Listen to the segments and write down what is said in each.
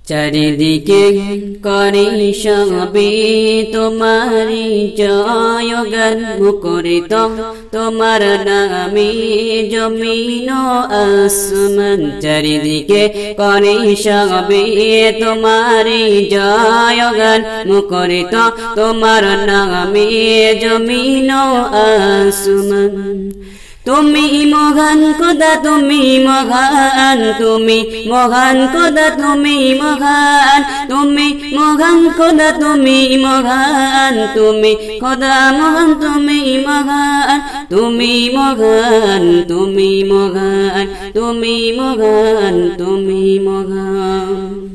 চারিদিকে করি সবে তোমারি জয়গান মুখরিত তোমার নামে জমিন আসমান চারিদিকে করি সবে তোমারি জয়গান মুখরিত তোমার নামে জমিন আসমান তুমি মহান খোদা তুমি মহান তুমি মহান খোদা তুমি মহান তুমি মহান খোদা তুমি মহান তুমি খোদা মহান তুমি মহান তুমি মহান তুমি মহান তুমি মহান তুমি মহান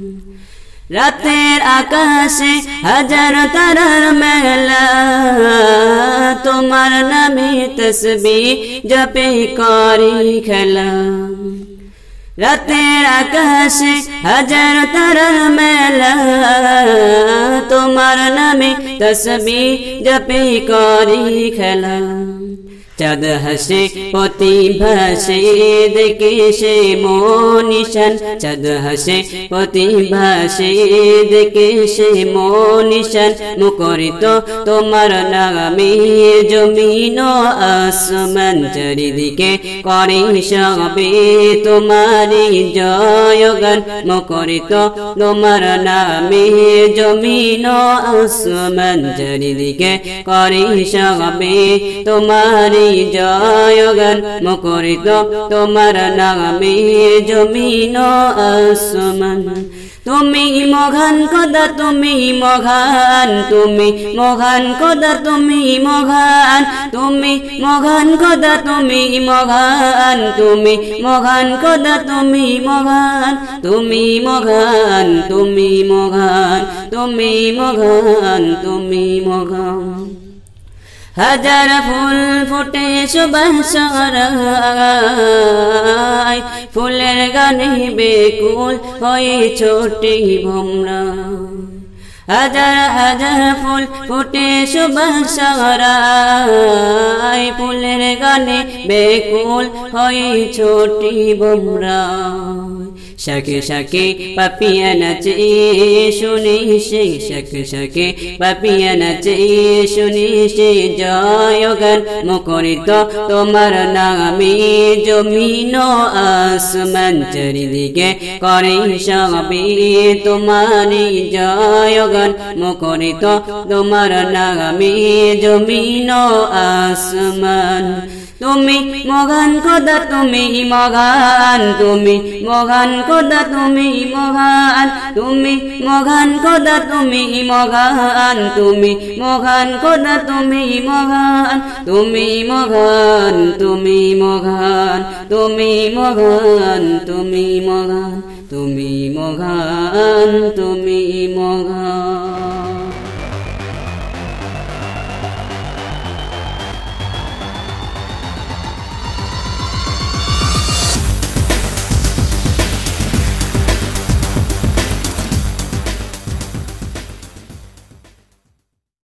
রাতের আকাশে হাজার তারার মেলা তোমার নামে তসবিহ জপে করি খেলা রাতের আকাশে হাজার তারার মেলা তোমার নামে তসবিহ জপে করি খেলা চাঁদ হাসে প্রতিভাসে দেখে সে মনিশান চাঁদ হাসে প্রতিভাসে দেখে সে মনিশান মুখরিত তোমার নামে জমিন আসমান চারিদিকে করে সবে তোমারি জয়গান মুখরিত তোমার নামে জমিন আসমান চারিদিকে করে সবে তোমারি জয়গান মুখরিত তোমার নামে জমিন আসমান তুমি মহান খোদা তুমি মহান তুমি মহান খোদা তুমি মহান তুমি মহান খোদা তুমি মহান তুমি মহান খোদা তুমি মহান তুমি মহান তুমি মহান তুমি মহান তুমি মহান হাজার ফুল ফুটে সুবাসরায় ফুলের গানে বেকুল হয়ে ছোটে ভোমরা হাজার হাজার ফুল ফুটে সুবাসরায় ফুলের গানে বেকুল হয়ে ছোটে ভোমরা শাকে শাকে পাপিয়া নাচে শুনে সে শাকে শাকে পাপিয়া নাচে শুনে সে জয়গান মুখরিত তোমার নামে জমিন আসমান চারিদিকে করে সবে তোমারি জয়গান মুখরিত তোমার নামে জমিন আসমান তুমি মহান খোদা তুমি মহান তুমি মহান খোদা তুমি মহান তুমি মহান খোদা তুমি মহান তুমি মহান খোদা তুমি মহান তুমি মহান তুমি মহান তুমি মহান তুমি মহান তুমি মহান তুমি মহান।